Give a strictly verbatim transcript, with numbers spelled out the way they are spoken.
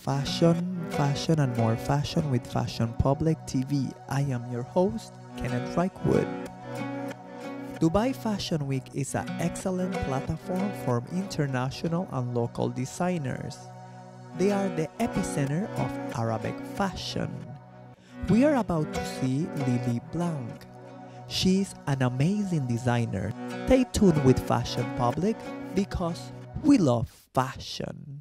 Fashion, fashion, and more fashion with Fashion Public T V. I am your host, Kenneth Reichwood. Dubai Fashion Week is an excellent platform for international and local designers. They are the epicenter of Arabic fashion. We are about to see Lili Blanc. She's an amazing designer. Stay tuned with Fashion Public because we love fashion.